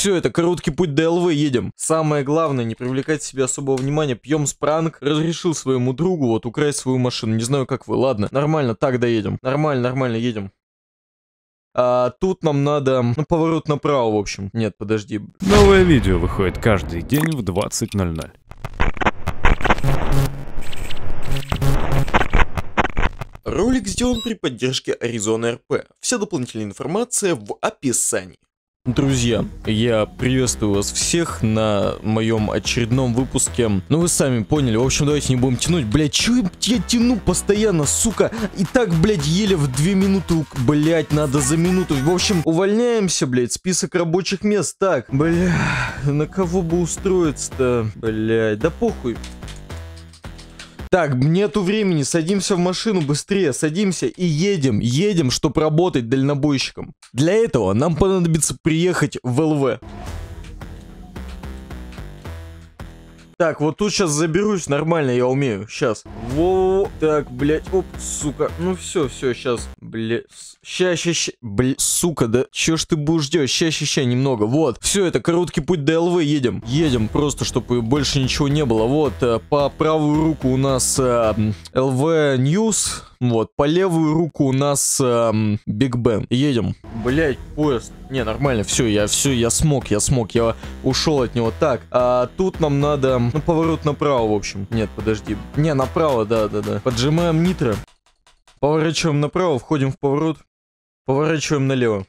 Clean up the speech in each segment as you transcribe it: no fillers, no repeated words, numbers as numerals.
все, это короткий путь до ЛВ, едем. Самое главное, не привлекать к себе особого внимания. Пьем спранг. Разрешил своему другу вот украсть свою машину. Не знаю, как вы, ладно. Нормально, так доедем. Нормально, едем. А тут нам надо, ну, поворот направо, в общем. Нет, подожди. Новое видео выходит каждый день в 20:00. Ролик сделан при поддержке Arizona RP. Вся дополнительная информация в описании. Друзья, я приветствую вас всех на моем очередном выпуске. Ну вы сами поняли, в общем, давайте не будем тянуть. Блять, чё я тяну постоянно, сука? И так, блять, еле в 2 минуты, блять, надо за минуту. В общем, увольняемся, блять, список рабочих мест. Так, бля, на кого бы устроиться-то? Блять, да похуй. Так, нету времени, садимся в машину быстрее, садимся и едем, чтобы работать дальнобойщиком. Для этого нам понадобится приехать в ЛВ. Так, вот тут сейчас заберусь, нормально, я умею, сейчас. Во, так, блять, оп, сука, ну все, сейчас, блять, ща, блять, сука, да, чё ж ты будешь делать, ща, немного, вот, все, это короткий путь до ЛВ, едем, просто, чтобы больше ничего не было, вот, по правую руку у нас ЛВ Ньюс. Вот, по левую руку у нас Биг Бен. Едем. Блять, поезд. Не, нормально, все, я смог, я ушел от него. Так, а тут нам надо, ну, поворот направо, в общем. Нет, подожди. Не, направо, да. Поджимаем нитро. Поворачиваем направо, входим в поворот. Поворачиваем налево.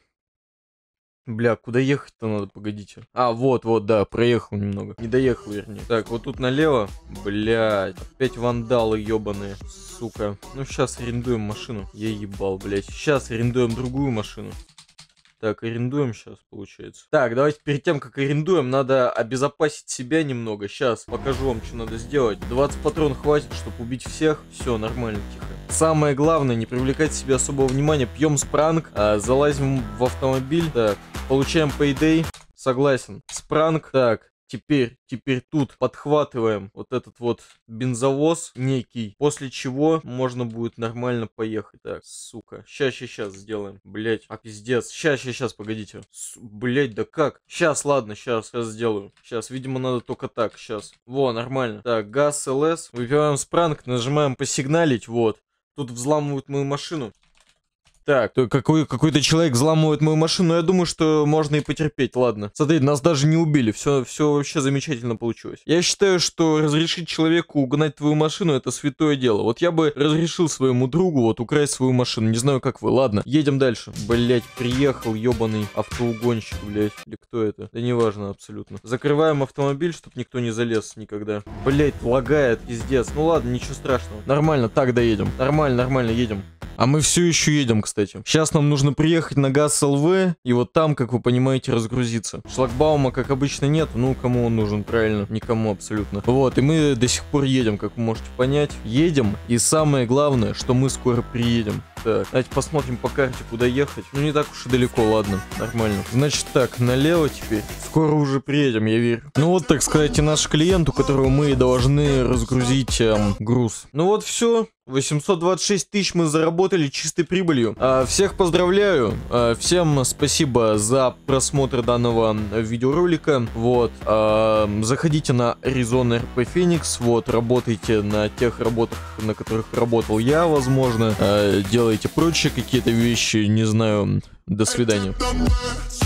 Бля, куда ехать-то надо, погодите. А, вот, да, проехал немного. Не доехал, вернее. Так, вот тут налево. Блядь, опять вандалы ебаные, сука. Ну, сейчас арендуем машину. Я ебал, блядь. Сейчас арендуем другую машину. Так, арендуем сейчас, получается. Так, давайте перед тем, как арендуем, надо обезопасить себя немного. Сейчас покажу вам, что надо сделать. 20 патронов хватит, чтобы убить всех. Все, нормально, тихо. Самое главное, не привлекать к себе особого внимания. Пьем спранг, залазим в автомобиль. Так, получаем payday. Согласен. Спранг. Так, теперь тут подхватываем вот этот вот бензовоз некий. После чего можно будет нормально поехать. Так, сука. Сейчас сделаем. Блять, а пиздец. Сейчас, погодите. Блять, да как? Сейчас, ладно, сейчас сделаю. Сейчас, видимо, надо только так. Сейчас. Во, нормально. Так, газ, ЛС. Выпиваем спранг, нажимаем посигналить. Вот. Тут взламывают мою машину. Так, какой-то человек взламывает мою машину, но я думаю, что можно и потерпеть, ладно. Смотрите, нас даже не убили, все вообще замечательно получилось. Я считаю, что разрешить человеку угнать твою машину — это святое дело. Вот я бы разрешил своему другу вот украсть свою машину, не знаю, как вы, ладно. Едем дальше. Блять, приехал ебаный автоугонщик, блять, или кто это? Да неважно абсолютно. Закрываем автомобиль, чтобы никто не залез никогда. Блять, лагает, пиздец. Ну ладно, ничего страшного. Нормально, так доедем. Нормально, едем. А мы все еще едем, кстати. Сейчас нам нужно приехать на ГАЗ ЛВ, и вот там, как вы понимаете, разгрузиться. Шлагбаума, как обычно, нет. Ну, кому он нужен, правильно? Никому абсолютно. Вот, и мы до сих пор едем, как вы можете понять. Едем, и самое главное, что мы скоро приедем. Так, давайте посмотрим по карте, куда ехать. Ну, не так уж и далеко, ладно, нормально. Значит так, налево теперь. Скоро уже приедем, я верю. Ну вот, так сказать, и наш клиент, у которого мы должны разгрузить груз. Ну вот все. 826 тысяч мы заработали чистой прибылью. Всех поздравляю. Всем спасибо за просмотр данного видеоролика. Вот. Заходите на Arizona RP Phoenix. Вот. Работайте на тех работах, на которых работал я, возможно. Делайте прочие какие-то вещи. Не знаю. До свидания.